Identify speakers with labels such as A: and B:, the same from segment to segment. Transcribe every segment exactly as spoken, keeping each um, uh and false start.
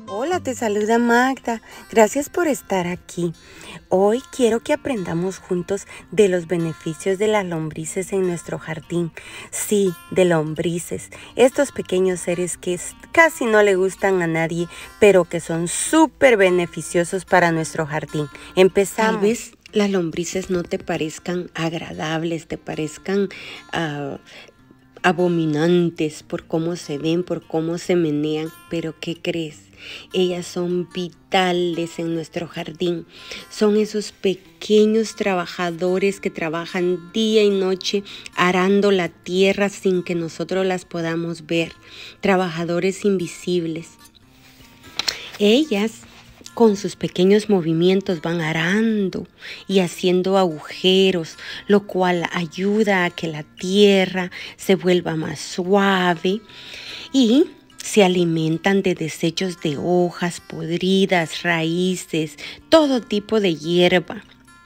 A: Hola, te saluda Magda. Gracias por estar aquí. Hoy quiero que aprendamos juntos de los beneficios de las lombrices en nuestro jardín. Sí, de lombrices, estos pequeños seres que casi no le gustan a nadie, pero que son súper beneficiosos para nuestro jardín. Empezamos. Tal vez las lombrices no te parezcan agradables, te parezcan uh, abominantes por cómo se ven, por cómo se menean, pero ¿qué crees? Ellas son vitales en nuestro jardín. Son esos pequeños trabajadores que trabajan día y noche arando la tierra sin que nosotros las podamos ver. Trabajadores invisibles. Ellas con sus pequeños movimientos van arando y haciendo agujeros, lo cual ayuda a que la tierra se vuelva más suave y se alimentan de desechos de hojas podridas, raíces, todo tipo de hierba.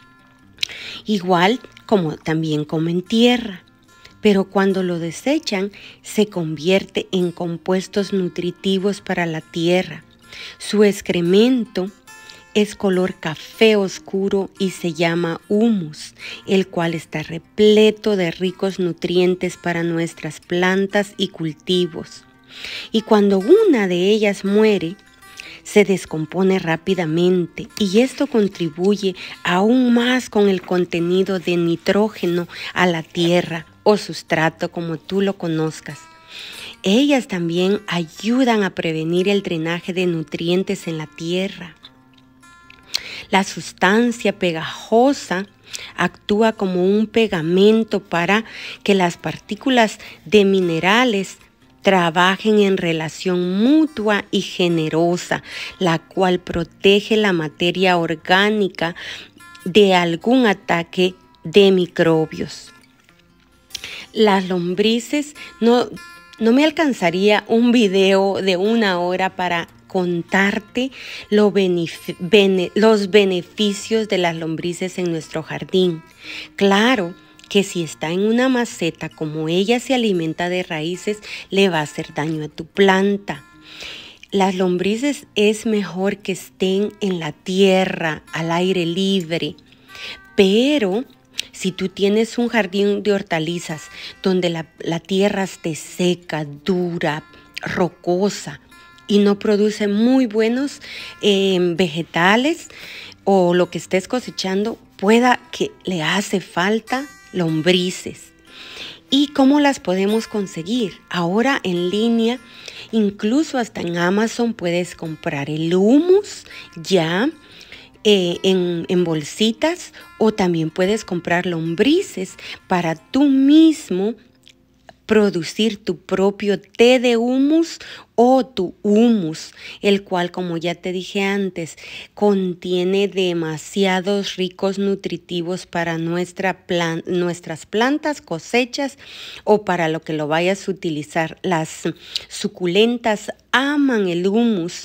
A: Igual como también comen tierra, pero cuando lo desechan se convierte en compuestos nutritivos para la tierra. Su excremento es color café oscuro y se llama humus, el cual está repleto de ricos nutrientes para nuestras plantas y cultivos. Y cuando una de ellas muere, se descompone rápidamente y esto contribuye aún más con el contenido de nitrógeno a la tierra o sustrato como tú lo conozcas. Ellas también ayudan a prevenir el drenaje de nutrientes en la tierra. La sustancia pegajosa actúa como un pegamento para que las partículas de minerales trabajen en relación mutua y generosa, la cual protege la materia orgánica de algún ataque de microbios. Las lombrices, no, no me alcanzaría un video de una hora para contarte lo benef- bene- los beneficios de las lombrices en nuestro jardín. Claro que si está en una maceta, como ella se alimenta de raíces, le va a hacer daño a tu planta. Las lombrices es mejor que estén en la tierra, al aire libre, pero si tú tienes un jardín de hortalizas donde la, la tierra esté seca, dura, rocosa y no produce muy buenos eh, vegetales o lo que estés cosechando, pueda que le hace falta lombrices. ¿Y cómo las podemos conseguir? Ahora en línea, incluso hasta en Amazon puedes comprar el humus ya eh, en, en bolsitas, o también puedes comprar lombrices para tú mismo producir tu propio té de humus o tu humus, el cual, como ya te dije antes, contiene demasiados ricos nutritivos para nuestra plan- nuestras plantas, cosechas o para lo que lo vayas a utilizar. Las suculentas aman el humus.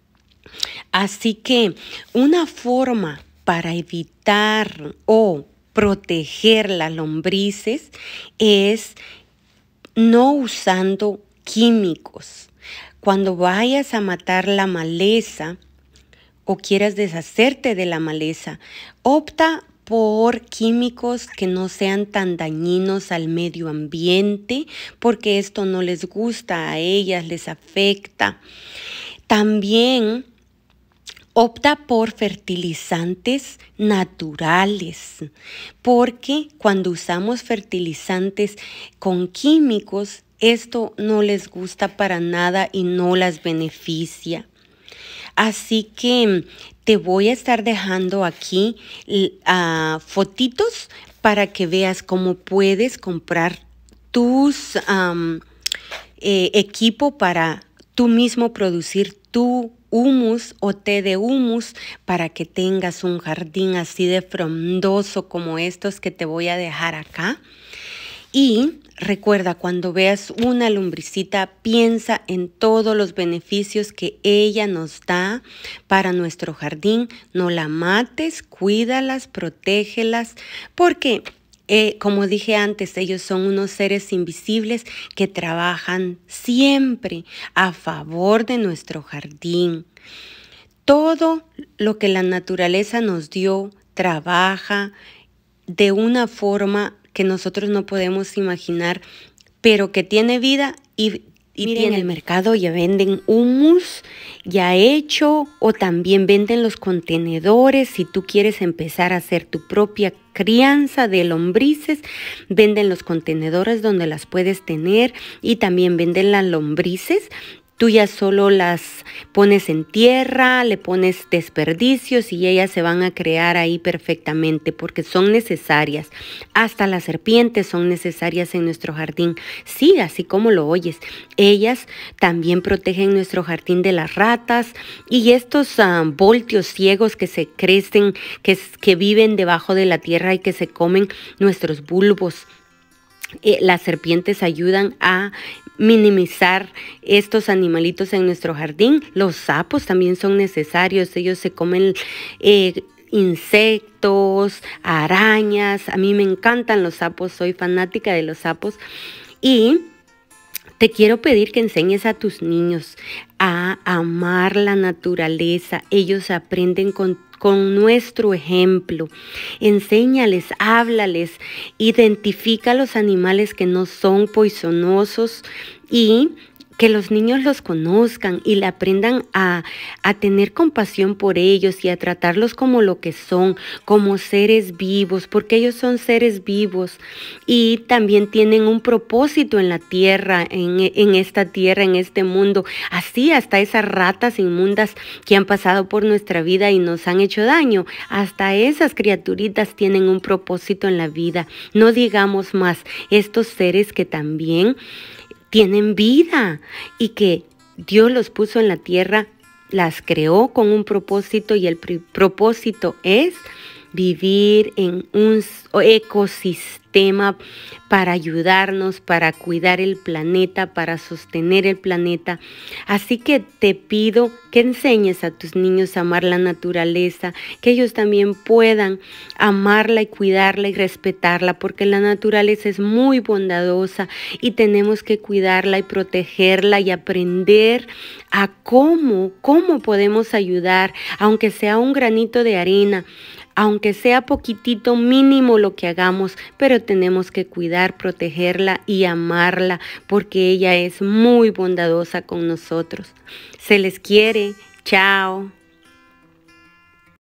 A: Así que una forma para evitar o proteger las lombrices es no usando químicos. Cuando vayas a matar la maleza o quieras deshacerte de la maleza, opta por químicos que no sean tan dañinos al medio ambiente, porque esto no les gusta a ellas, les afecta. También opta por fertilizantes naturales, porque cuando usamos fertilizantes con químicos, esto no les gusta para nada y no las beneficia. Así que te voy a estar dejando aquí uh, fotitos para que veas cómo puedes comprar tus um, eh, equipo para tú mismo producir tu humus o té de humus para que tengas un jardín así de frondoso como estos que te voy a dejar acá. Y recuerda, cuando veas una lumbricita, piensa en todos los beneficios que ella nos da para nuestro jardín. No la mates, cuídalas, protégelas, porque Eh, como dije antes, ellos son unos seres invisibles que trabajan siempre a favor de nuestro jardín. Todo lo que la naturaleza nos dio trabaja de una forma que nosotros no podemos imaginar, pero que tiene vida y Y Miren, en el mercado ya venden humus ya hecho o también venden los contenedores. Si tú quieres empezar a hacer tu propia crianza de lombrices, venden los contenedores donde las puedes tener y también venden las lombrices. Tú ya solo las pones en tierra, le pones desperdicios y ellas se van a crear ahí perfectamente porque son necesarias. Hasta las serpientes son necesarias en nuestro jardín. Sí, así como lo oyes. Ellas también protegen nuestro jardín de las ratas y estos uh, voltios ciegos que se crecen, que, que viven debajo de la tierra y que se comen nuestros bulbos. Eh, las serpientes ayudan a minimizar estos animalitos en nuestro jardín. Los sapos también son necesarios. Ellos se comen eh, insectos, arañas. A mí me encantan los sapos. Soy fanática de los sapos. Y te quiero pedir que enseñes a tus niños a amar la naturaleza. Ellos aprenden con Con nuestro ejemplo. Enséñales, háblales, identifica los animales que no son poisonosos y que los niños los conozcan y le aprendan a, a tener compasión por ellos y a tratarlos como lo que son, como seres vivos, porque ellos son seres vivos y también tienen un propósito en la tierra, en, en esta tierra, en este mundo. Así hasta esas ratas inmundas que han pasado por nuestra vida y nos han hecho daño, hasta esas criaturitas tienen un propósito en la vida. No digamos más, estos seres que también tienen vida y que Dios los puso en la tierra, las creó con un propósito y el propósito es vivir en un ecosistema para ayudarnos, para cuidar el planeta, para sostener el planeta. Así que te pido que enseñes a tus niños a amar la naturaleza, que ellos también puedan amarla y cuidarla y respetarla, porque la naturaleza es muy bondadosa y tenemos que cuidarla y protegerla y aprender a cómo, cómo podemos ayudar, aunque sea un granito de arena, aunque sea poquitito mínimo lo que hagamos, pero tenemos que cuidar, protegerla y amarla porque ella es muy bondadosa con nosotros. Se les quiere. Chao.